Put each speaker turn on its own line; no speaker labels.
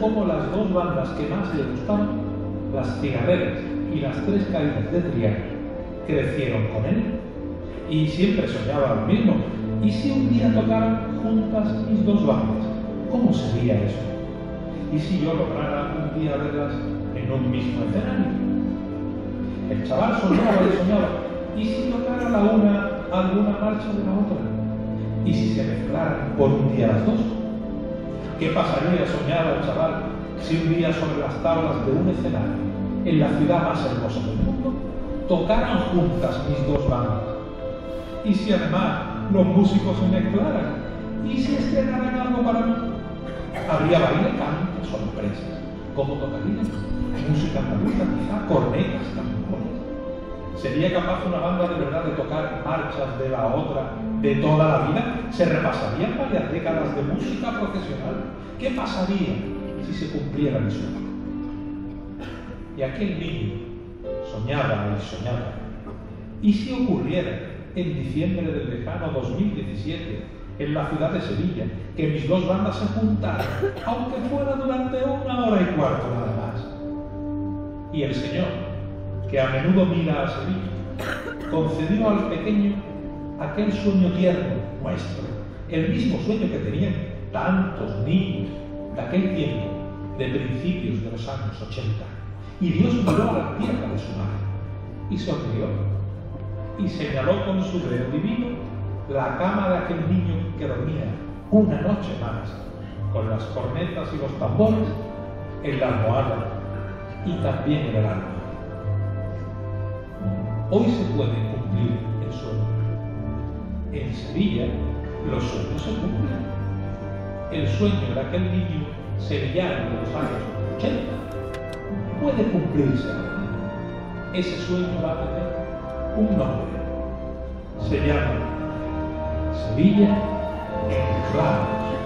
cómo las dos bandas que más le gustaban, las cigarreras y las tres caídas de Triana, crecieron con él. Y siempre soñaba lo mismo. ¿Y si un día tocaran juntas mis dos bandas? ¿Cómo sería eso? ¿Y si yo lograra un día verlas en un mismo escenario? El chaval soñaba y soñaba. ¿Y si tocara la una alguna marcha de la otra? ¿Y si se mezclaran por un día las dos? ¿Qué pasaría, soñaba el chaval, si un día sobre las tablas de un escenario, en la ciudad más hermosa del mundo, tocaran juntas mis dos bandas? ¿Y si además los músicos se mezclaran? ¿Y si estrenaran algo para mí? Habría baile, canto, sorpresas. ¿Cómo tocarían? Música andaluza, quizá cornetas, tambores. ¿Sería capaz una banda de verdad de tocar marchas de la otra de toda la vida? ¿Se repasarían varias décadas de música profesional? ¿Qué pasaría si se cumpliera mi sueño? Y aquel niño soñaba y soñaba. ¿Y si ocurriera en diciembre del lejano 2017, en la ciudad de Sevilla, que mis dos bandas se juntaran, aunque fuera durante 1 hora y cuarto nada más? Y el Señor, que a menudo mira a Sevilla, concedió al pequeño aquel sueño tierno nuestro, el mismo sueño que tenían tantos niños de aquel tiempo, de principios de los años 80. Y Dios miró a la tierra de su madre y sonrió y señaló con su dedo divino la cama de aquel niño que dormía una noche más, con las cornetas y los tambores en la almohada y también en el alma. Hoy se puede cumplir el sueño. En Sevilla los sueños se cumplen. El sueño de aquel niño sevillano de los años 80 puede cumplirse ahora. Ese sueño va a tener un nombre. Se llama Sevilla en Claros.